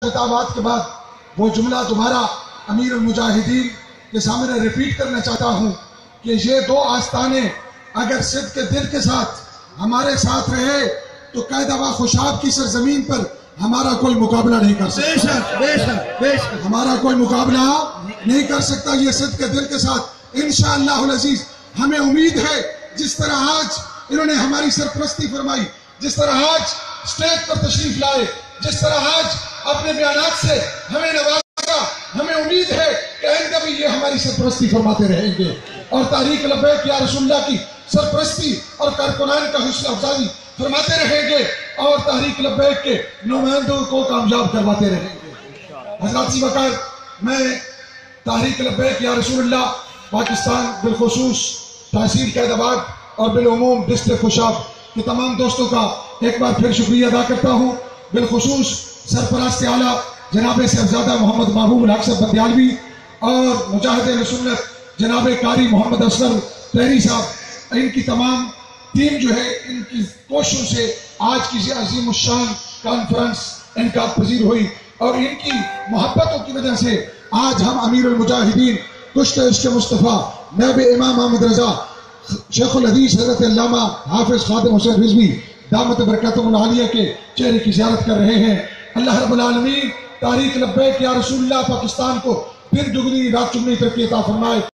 خطابات کے بعد وہ جملہ دوبارہ امیر المجاہدین کے سامنے ریپیٹ کرنا چاہتا ہوں کہ یہ دو آستانے اگر صدق کے دل کے ساتھ ہمارے ساتھ رہے تو قید و خوشاب کی سرزمین پر ہمارا کوئی مقابلہ نہیں کر سکتا، ہمارا کوئی مقابلہ نہیں کر سکتا۔ یہ صدق کے دل کے ساتھ انشاءاللہ العزیز ہمیں امید ہے، جس طرح آج انہوں نے ہماری سرپرستی فرمائی، جس طرح آج اسٹیج پر تشریف لائے، جس طرح آج اپنے بیانات سے ہمیں نوازا، ہمیں امید ہے کہ آئندہ بھی یہ ہماری سرپرستی فرماتے رہیں گے اور تحریک لبیک یا رسول اللہ کی سرپرستی اور کارکنان کا حوصلہ افزائی فرماتے رہیں گے اور تحریک لبیک کے نمائندوں کو کامیاب کرواتے رہیں گے۔ حضرات سی وقار، میں تحریک لبیک یا رسول اللہ پاکستان، بالخصوص تحصیل قید آباد اور بالعموم ڈسٹرکٹ خوشاب کے تمام دوستوں کا ایک بار پھر شکریہ ادا کرتا ہوں، بالخصوص سرپرست اعلیٰ جناب صاحبزادہ محمد محبوب الحق صاحب بندیالوی اور مجاہد سنت جناب قاری محمد اصغر طیری صاحب، ان کی تمام ٹیم جو ہے ان کی کوششوں سے آج کی عظیم الشان کانفرنس انعقاد پذیر ہوئی اور ان کی محبتوں کی وجہ سے آج ہم امیر المجاہدین کشت عشق مصطفیٰ نائب امام احمد رضا شیخ الحدیث حضرت علامہ حافظ خادم حسین رضوی دامت برکاتہم العالیہ کے چہرے کی زیارت کر رہے ہیں۔ اللہ رب العالمین تحریک لبیک یا رسول اللہ پاکستان کو پھر دگنی رات چگنی ترقی عطا فرمائے۔